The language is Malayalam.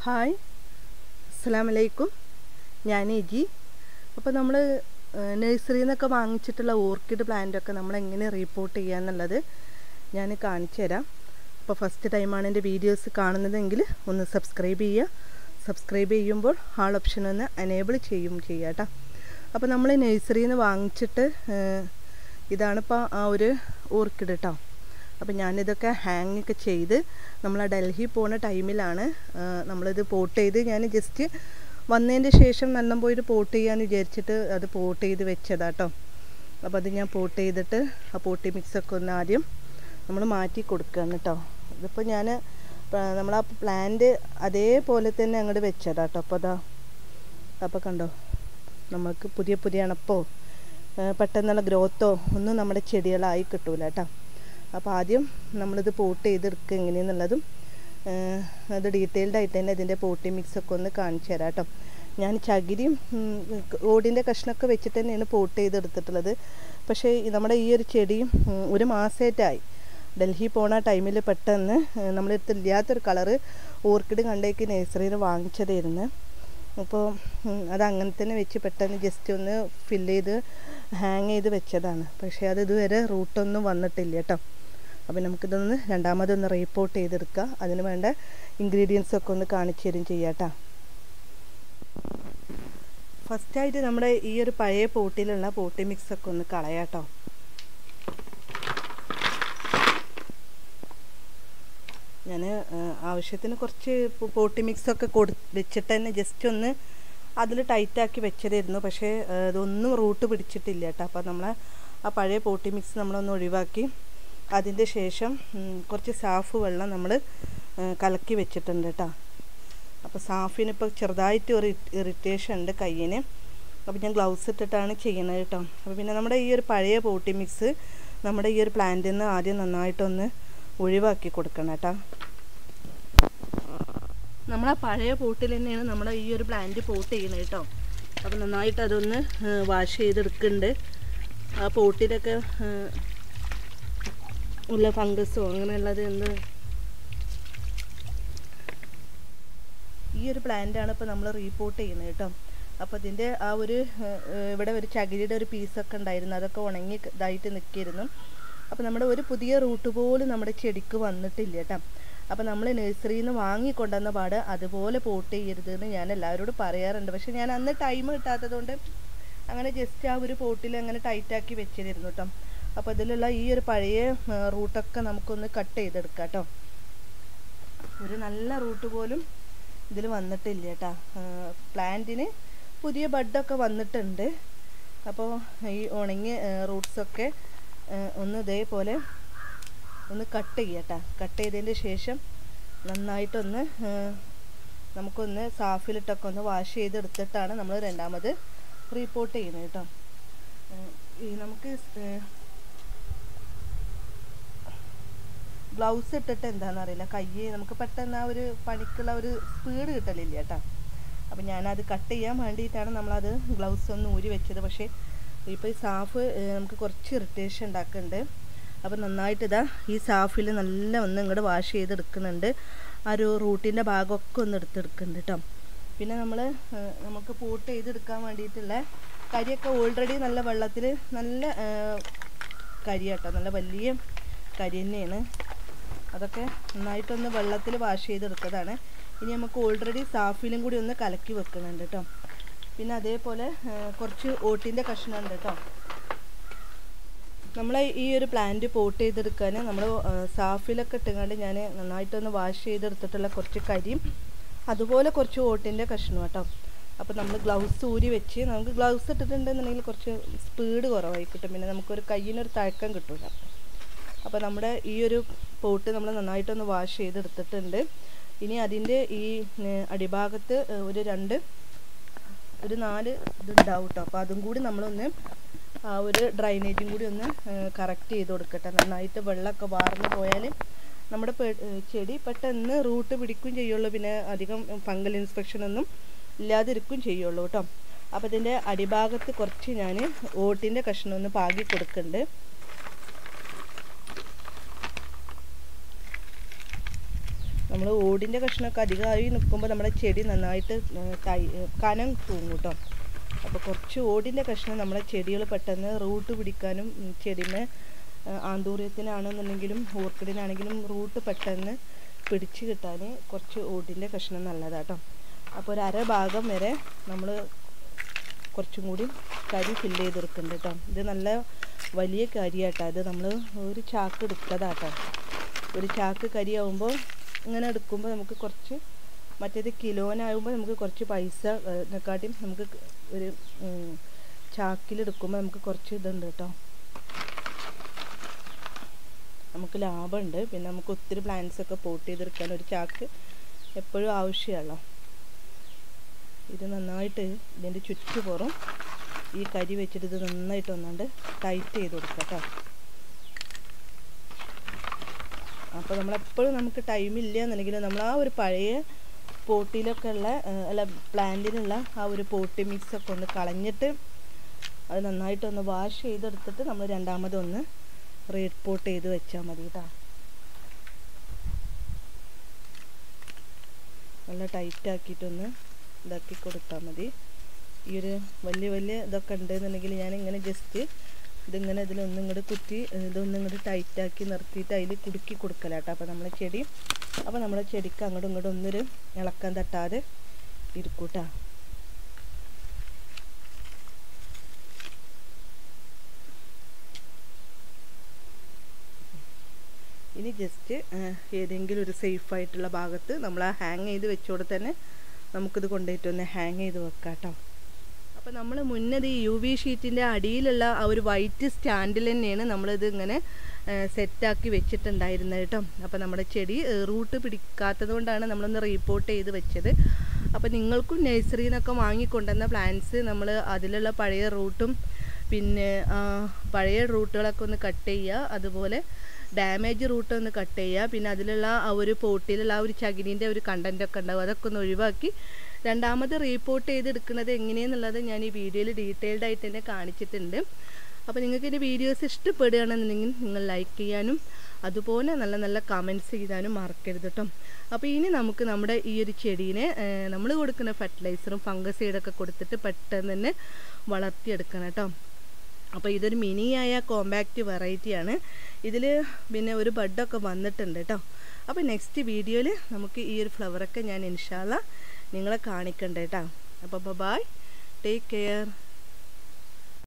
ഹായ്, അസ്സലാമലൈക്കും. ഞാൻ എജി. അപ്പോൾ നമ്മൾ നഴ്സറിയിൽ നിന്നൊക്കെ വാങ്ങിച്ചിട്ടുള്ള ഓർക്കിഡ് പ്ലാന്റൊക്കെ നമ്മൾ എങ്ങനെ റീപോർട്ട് ചെയ്യുക എന്നുള്ളത് ഞാൻ കാണിച്ചു തരാം. അപ്പോൾ ഫസ്റ്റ് ടൈമാണ് എൻ്റെ വീഡിയോസ് കാണുന്നതെങ്കിൽ ഒന്ന് സബ്സ്ക്രൈബ് ചെയ്യുക. സബ്സ്ക്രൈബ് ചെയ്യുമ്പോൾ ആൾ ഓപ്ഷൻ ഒന്ന് എനേബിൾ ചെയ്യാം കേട്ടോ. അപ്പോൾ നമ്മൾ നഴ്സറിയിൽ നിന്ന് വാങ്ങിച്ചിട്ട് ഇതാണിപ്പോൾ ആ ഒരു ഓർക്കിഡ് കേട്ടോ. അപ്പോൾ ഞാനിതൊക്കെ ഹാങ് ഒക്കെ ചെയ്ത് നമ്മൾ ഡൽഹി പോകുന്ന ടൈമിലാണ് നമ്മളിത് പോട്ട് ചെയ്ത് ഞാൻ ജസ്റ്റ് വന്നതിൻ്റെ ശേഷം നല്ലോണം പോയിട്ട് പോട്ട് ചെയ്യാമെന്ന് വിചാരിച്ചിട്ട് അത് പോട്ട് ചെയ്ത് വെച്ചതാട്ടോ. അപ്പോൾ അത് ഞാൻ പോട്ട് ചെയ്തിട്ട് ആ പോട്ടി മിക്സൊക്കെ ഒന്ന് ആദ്യം നമ്മൾ മാറ്റി കൊടുക്കുകയാണ് കേട്ടോ. ഇതിപ്പോൾ ഞാൻ നമ്മളാ പ്ലാന്റ് അതേപോലെ തന്നെ അങ്ങോട്ട് വെച്ചതാട്ടോ. അപ്പോൾ അപ്പോൾ കണ്ടോ, നമുക്ക് പുതിയ അണപ്പോ പെട്ടെന്നുള്ള ഗ്രോത്തോ ഒന്നും നമ്മുടെ ചെടികളായി കിട്ടൂല കേട്ടോ. അപ്പോൾ ആദ്യം നമ്മളിത് പോട്ട് ചെയ്തെടുക്കുക എങ്ങനെയെന്നുള്ളതും അത് ഡീറ്റെയിൽഡ് ആയിട്ട് തന്നെ ഇതിൻ്റെ പോട്ടി മിക്സൊക്കെ ഒന്ന് കാണിച്ചു തരാം കേട്ടോ. ഞാൻ ചകിരിയും ഓടിൻ്റെ കഷ്ണമൊക്കെ വെച്ചിട്ട് തന്നെയാണ് പോട്ട് ചെയ്തെടുത്തിട്ടുള്ളത്. പക്ഷേ നമ്മുടെ ഈ ഒരു ചെടിയും ഒരു മാസമായിട്ടായി ഡൽഹി പോണ ടൈമിൽ പെട്ടെന്ന് നമ്മളെടുത്ത് ഇല്ലാത്തൊരു കളറ് ഓർക്കിഡ് കണ്ടേക്ക് നഴ്സറിയിൽ വാങ്ങിച്ചതായിരുന്നു. അപ്പോൾ അതങ്ങനെ തന്നെ വെച്ച് പെട്ടെന്ന് ജസ്റ്റ് ഒന്ന് ഫില്ല് ചെയ്ത് ഹാങ് ചെയ്ത് വെച്ചതാണ്. പക്ഷേ അത് ഇതുവരെ റൂട്ടൊന്നും വന്നിട്ടില്ല കേട്ടോ. അപ്പോൾ നമുക്കിതൊന്ന് രണ്ടാമതൊന്ന് റീപോർട്ട് ചെയ്തെടുക്കുക. അതിന് വേണ്ട ഇൻഗ്രീഡിയൻസൊക്കെ ഒന്ന് കാണിച്ചു തരും ചെയ്യാം കേട്ടോ. ഫസ്റ്റായിട്ട് നമ്മുടെ ഈ ഒരു പഴയ പോട്ടിലുള്ള പോട്ടി മിക്സൊക്കെ ഒന്ന് കളയാം കേട്ടോ. ഞാൻ ആവശ്യത്തിന് കുറച്ച് പോട്ടി മിക്സൊക്കെ വെച്ചിട്ട് തന്നെ ജസ്റ്റ് ഒന്ന് അതിൽ ടൈറ്റാക്കി വെച്ചതായിരുന്നു. പക്ഷേ അതൊന്നും റൂട്ട് പിടിച്ചിട്ടില്ല കേട്ടോ. അപ്പോൾ നമ്മൾ ആ പഴയ പോട്ടി മിക്സ് നമ്മളൊന്ന് ഒഴിവാക്കി അതിൻ്റെ ശേഷം കുറച്ച് സാഫ് വെള്ളം നമ്മൾ കലക്കി വെച്ചിട്ടുണ്ട് കേട്ടോ. അപ്പോൾ സാഫിനിപ്പോൾ ചെറുതായിട്ട് ഒരു ഇറിറ്റേഷൻ ഉണ്ട് കയ്യിന്. അപ്പോൾ ഞാൻ ഗ്ലൗസ് ഇട്ടിട്ടാണ് ചെയ്യുന്നത് കേട്ടോ. അപ്പോൾ പിന്നെ നമ്മുടെ ഈ ഒരു പഴയ പോട്ടി മിക്സ് നമ്മുടെ ഈ ഒരു പ്ലാന്റിൽ നിന്ന് ആദ്യം നന്നായിട്ടൊന്ന് ഒഴിവാക്കി കൊടുക്കണം കേട്ടോ. നമ്മൾ ആ പഴയ പോട്ടിൽ തന്നെയാണ് നമ്മുടെ ഈ ഒരു പ്ലാന്റ് പോട്ട് ചെയ്യുന്നത് കേട്ടോ. അപ്പോൾ നന്നായിട്ട് അതൊന്ന് വാഷ് ചെയ്തെടുക്കുന്നുണ്ട്. ആ പോട്ടിലൊക്കെ ഉള്ള ഫംഗസോ അങ്ങനെയുള്ളത് ഈ ഒരു പ്ലാന്റാണ് ഇപ്പോൾ നമ്മൾ റീപോർട്ട് ചെയ്യുന്നത് കേട്ടോ. അപ്പോൾ ഇതിൻ്റെ ആ ഒരു ഇവിടെ ഒരു ചകിരിയുടെ ഒരു പീസൊക്കെ ഉണ്ടായിരുന്നു, അതൊക്കെ ഉണങ്ങി ഇതായിട്ട് നിൽക്കിയിരുന്നു. അപ്പോൾ നമ്മുടെ ഒരു പുതിയ റൂട്ട് പോലും നമ്മുടെ ചെടിക്ക് വന്നിട്ടില്ല കേട്ടോ. അപ്പോൾ നമ്മൾ നഴ്സറിയിൽ നിന്ന് വാങ്ങിക്കൊണ്ടുവന്ന പാട് അതുപോലെ പോട്ട് ചെയ്യരുതെന്ന് ഞാൻ എല്ലാവരോടും പറയാറുണ്ട്. പക്ഷേ ഞാൻ അന്ന് ടൈം കിട്ടാത്തതുകൊണ്ട് അങ്ങനെ ജസ്റ്റ് ആ ഒരു പോട്ടിൽ അങ്ങനെ ടൈറ്റാക്കി വെച്ചിരുന്നു കേട്ടോ. അപ്പോൾ ഇതിലുള്ള ഈ ഒരു പഴയ റൂട്ടൊക്കെ നമുക്കൊന്ന് കട്ട് ചെയ്തെടുക്കാം കേട്ടോ. ഒരു നല്ല റൂട്ട് പോലും ഇതിൽ വന്നിട്ടില്ല കേട്ടോ. പ്ലാന്റിന് പുതിയ ബഡൊക്കെ വന്നിട്ടുണ്ട്. അപ്പോൾ ഈ ഉണങ്ങിയ റൂട്ട്സൊക്കെ ഒന്ന് ഇതേപോലെ ഒന്ന് കട്ട് ചെയ്യാം കേട്ടോ. കട്ട് ചെയ്തതിൻ്റെ ശേഷം നന്നായിട്ടൊന്ന് നമുക്കൊന്ന് സാഫിലിട്ടൊക്കെ ഒന്ന് വാഷ് ചെയ്തെടുത്തിട്ടാണ് നമ്മൾ രണ്ടാമത് റീപോർട്ട് ചെയ്യുന്നത് കേട്ടോ. നമുക്ക് ഗ്ലൗസ് ഇട്ടിട്ട് എന്താണെന്നറിയില്ല, കൈ നമുക്ക് പെട്ടെന്ന് ആ ഒരു പണിക്കുള്ള ഒരു സ്പീഡ് കിട്ടലില്ല കേട്ടോ. അപ്പം ഞാനത് കട്ട് ചെയ്യാൻ വേണ്ടിയിട്ടാണ് നമ്മളത് ഗ്ലൗസ് ഒന്ന് ഊരി വെച്ചത്. പക്ഷേ ഇപ്പോൾ ഈ സാഫ് നമുക്ക് കുറച്ച് ഇറിറ്റേഷൻ ഉണ്ടാക്കുന്നുണ്ട്. അപ്പോൾ നന്നായിട്ട് ഈ സാഫിൽ നല്ല ഒന്ന് ഇങ്ങോട്ട് വാഷ് ചെയ്തെടുക്കുന്നുണ്ട്. ആ ഒരു റൂട്ടിൻ്റെ ഭാഗമൊക്കെ ഒന്ന് എടുത്തെടുക്കുന്നുണ്ട് കേട്ടോ. പിന്നെ നമുക്ക് പോട്ട് ചെയ്തെടുക്കാൻ വേണ്ടിയിട്ടുള്ള കരിയൊക്കെ ഓൾറെഡി നല്ല വെള്ളത്തിൽ നല്ല കരി കേട്ടോ, നല്ല വലിയ കരി തന്നെയാണ്. അതൊക്കെ നന്നായിട്ടൊന്ന് വെള്ളത്തിൽ വാഷ് ചെയ്തെടുത്തതാണ്. ഇനി നമുക്ക് ഓൾറെഡി സാഫിലും കൂടി ഒന്ന് കലക്കി വെക്കുന്നുണ്ട് കേട്ടോ. പിന്നെ അതേപോലെ കുറച്ച് ഓട്ടിൻ്റെ കഷ്ണമുണ്ട് കേട്ടോ. നമ്മൾ ഈ ഒരു പ്ലാന്റ് പോട്ട് ചെയ്തെടുക്കാൻ നമ്മൾ സാഫിലൊക്കെ ഇട്ടുകൊണ്ട് ഞാൻ നന്നായിട്ടൊന്ന് വാഷ് ചെയ്തെടുത്തിട്ടുള്ള കുറച്ച് കരിയും അതുപോലെ കുറച്ച് ഓട്ടിൻ്റെ കഷ്ണം കേട്ടോ. അപ്പോൾ നമ്മൾ ഗ്ലൗസ് ഊരി വെച്ച് നമുക്ക് ഗ്ലൗസ് ഇട്ടിട്ടുണ്ടെന്നുണ്ടെങ്കിൽ കുറച്ച് സ്പീഡ് കുറവായി കിട്ടും. പിന്നെ നമുക്കൊരു കയ്യിനൊരു തഴക്കം കിട്ടില്ല. അപ്പോൾ നമ്മുടെ ഈ ഒരു പോട്ട് നമ്മൾ നന്നായിട്ടൊന്ന് വാഷ് ചെയ്തെടുത്തിട്ടുണ്ട്. ഇനി അതിൻ്റെ ഈ അടിഭാഗത്ത് ഒരു 4 ഇതുണ്ടാവും കേട്ടോ. അപ്പോൾ അതും കൂടി നമ്മളൊന്ന് ആ ഒരു ഡ്രൈനേജും കൂടി ഒന്ന് കറക്റ്റ് ചെയ്ത് കൊടുക്കട്ടെ. നന്നായിട്ട് വെള്ളമൊക്കെ വാർന്നു പോയാൽ നമ്മുടെ ചെടി പെട്ടെന്ന് റൂട്ട് പിടിക്കുകയും ചെയ്യുള്ളൂ. പിന്നെ അധികം ഫംഗൽ ഇൻസ്പെക്ഷനൊന്നും ഇല്ലാതിരിക്കുകയും ചെയ്യുള്ളൂ കേട്ടോ. അപ്പോൾ ഇതിൻ്റെ അടിഭാഗത്ത് കുറച്ച് ഞാൻ ഓട്ടിൻ്റെ കഷ്ണം ഒന്ന് പാകി കൊടുക്കുന്നുണ്ട്. നമ്മൾ ഓടിൻ്റെ കഷ്ണമൊക്കെ അധികമായി നിൽക്കുമ്പോൾ നമ്മുടെ ചെടി നന്നായിട്ട് കനം തൂങ്ങും കേട്ടോ. അപ്പോൾ കുറച്ച് ഓടിൻ്റെ കഷ്ണം നമ്മളെ ചെടികൾ പെട്ടെന്ന് റൂട്ട് പിടിക്കാനും ചെടിമേ ആന്തൂര്യത്തിനാണെന്നുണ്ടെങ്കിലും ഓർക്കിഡിനാണെങ്കിലും റൂട്ട് പെട്ടെന്ന് പിടിച്ച് കിട്ടാൻ കുറച്ച് ഓടിൻ്റെ കഷ്ണം നല്ലതാട്ടോ. അപ്പോൾ ഒരു അര ഭാഗം വരെ നമ്മൾ കുറച്ചും കൂടി കരി ഫില്ല് ചെയ്തെടുക്കുന്നുണ്ട് കേട്ടോ. ഇത് നല്ല വലിയ കരിയാട്ടോ. ഇത് നമ്മൾ ഒരു ചാക്ക് എടുത്തതാട്ടോ. ഒരു ചാക്ക് കരിയാവുമ്പോൾ ഇങ്ങനെ എടുക്കുമ്പോൾ നമുക്ക് കുറച്ച്, മറ്റേത് കിലോനാകുമ്പോൾ നമുക്ക് കുറച്ച് പൈസ നെക്കാട്ടിയും നമുക്ക് ഒരു ചാക്കിലെടുക്കുമ്പോൾ നമുക്ക് കുറച്ച് ഇതുണ്ട് കേട്ടോ, നമുക്ക് ലാഭമുണ്ട്. പിന്നെ നമുക്ക് ഒത്തിരി പ്ലാന്റ്സൊക്കെ പോട്ട് ചെയ്തെടുക്കാൻ ഒരു ചാക്ക് എപ്പോഴും ആവശ്യമാണല്ലോ. ഇത് നന്നായിട്ട് ഇതിൻ്റെ ചുറ്റുപുറം ഈ കരി വെച്ചിട്ട് ഇത് നന്നായിട്ട് ഒന്നാണ്ട് ടൈറ്റ് ചെയ്ത് കൊടുക്കുക കേട്ടോ. അപ്പോൾ നമ്മളെപ്പോഴും നമുക്ക് ടൈമില്ല എന്നുണ്ടെങ്കിൽ നമ്മൾ ആ ഒരു പഴയ പോട്ടിലൊക്കെ ഉള്ള അല്ല പ്ലാന്റിനുള്ള ആ ഒരു പോട്ടി മിക്സൊക്കെ ഒന്ന് കളഞ്ഞിട്ട് അത് നന്നായിട്ടൊന്ന് വാഷ് ചെയ്തെടുത്തിട്ട് നമ്മൾ രണ്ടാമതൊന്ന് റീഡ് പോട്ട് ചെയ്ത് വെച്ചാൽ മതി കേട്ടോ. നല്ല ടൈറ്റാക്കിയിട്ടൊന്ന് ഇതാക്കി കൊടുത്താൽ മതി. ഈ ഒരു വലിയ ഇതൊക്കെ ഉണ്ടെന്നുണ്ടെങ്കിൽ ഞാനിങ്ങനെ ജസ്റ്റ് ഇതിങ്ങനെ ഇതിലൊന്നും ഇങ്ങോട്ട് കുത്തി ഇതൊന്നും ഇങ്ങോട്ട് ടൈറ്റാക്കി നിർത്തിയിട്ട് അതിൽ കുടുക്കി കൊടുക്കലാട്ടോ. അപ്പോൾ നമ്മളെ ചെടി, അപ്പോൾ നമ്മളെ ചെടിക്ക് അങ്ങോട്ടും ഇങ്ങോട്ടും ഒന്നൊരു ഇളക്കം തട്ടാതെ ഇരിക്കൂട്ടാ. ഇനി ജസ്റ്റ് ഏതെങ്കിലും ഒരു സേഫായിട്ടുള്ള ഭാഗത്ത് നമ്മൾ ആ ഹാങ് ചെയ്ത് വെച്ചോടെ തന്നെ നമുക്കിത് കൊണ്ടുപോയിട്ടൊന്ന് ഹാങ് ചെയ്ത് വെക്കാം കേട്ടോ. അപ്പോൾ നമ്മൾ മുന്നത് ഈ UV ഷീറ്റിൻ്റെ അടിയിലുള്ള ആ ഒരു വൈറ്റ് സ്റ്റാൻഡിൽ തന്നെയാണ് നമ്മളിത് ഇങ്ങനെ സെറ്റാക്കി വെച്ചിട്ടുണ്ടായിരുന്നത് കേട്ടോ. അപ്പോൾ നമ്മുടെ ചെടി റൂട്ട് പിടിക്കാത്തത് കൊണ്ടാണ് നമ്മളൊന്ന് റീപോർട്ട് ചെയ്ത് വെച്ചത്. അപ്പോൾ നിങ്ങൾക്കും നഴ്സറിയിൽ നിന്നൊക്കെ വാങ്ങിക്കൊണ്ടുവന്ന പ്ലാന്റ്സ് നമ്മൾ അതിലുള്ള പഴയ റൂട്ടും പിന്നെ പഴയ റൂട്ടുകളൊക്കെ ഒന്ന് കട്ട് ചെയ്യുക, അതുപോലെ ഡാമേജ് റൂട്ട് ഒന്ന് കട്ട് ചെയ്യുക, പിന്നെ അതിലുള്ള ആ ഒരു പോട്ടിലുള്ള ആ ഒരു ചകിരീൻ്റെ ഒരു കണ്ടൻറ്റൊക്കെ ഉണ്ടാവും, അതൊക്കെ ഒന്ന് ഒഴിവാക്കി രണ്ടാമത് റീപോർട്ട് ചെയ്തെടുക്കുന്നത് എങ്ങനെയെന്നുള്ളത് ഞാൻ ഈ വീഡിയോയിൽ ഡീറ്റെയിൽഡ് ആയിട്ട് തന്നെ കാണിച്ചിട്ടുണ്ട്. അപ്പോൾ നിങ്ങൾക്ക് എൻ്റെ വീഡിയോസ് ഇഷ്ടപ്പെടുകയാണെന്നുണ്ടെങ്കിൽ നിങ്ങൾ ലൈക്ക് ചെയ്യാനും അതുപോലെ നല്ല നല്ല കമൻറ്റ്സ് ചെയ്താനും മറക്കരുത് കേട്ടോ. അപ്പോൾ ഇനി നമുക്ക് നമ്മുടെ ഈ ഒരു ചെടീനെ നമ്മൾ കൊടുക്കുന്ന ഫെർട്ടിലൈസറും ഫംഗസൈഡൊക്കെ കൊടുത്തിട്ട് പെട്ടെന്ന് തന്നെ വളർത്തിയെടുക്കണം കേട്ടോ. അപ്പോൾ ഇതൊരു മിനിയായ കോമ്പാക്റ്റ് വെറൈറ്റിയാണ്. ഇതിൽ പിന്നെ ഒരു ബഡൊക്കെ വന്നിട്ടുണ്ട് കേട്ടോ. അപ്പോൾ നെക്സ്റ്റ് വീഡിയോയിൽ നമുക്ക് ഈ ഒരു ഫ്ലവറൊക്കെ ഞാൻ ഇൻഷാ അല്ലാഹ് നിങ്ങളെ കാണിക്കണ്ട കേട്ടോ. അപ്പോൾ ബൈ, ടേക്ക് കെയർ.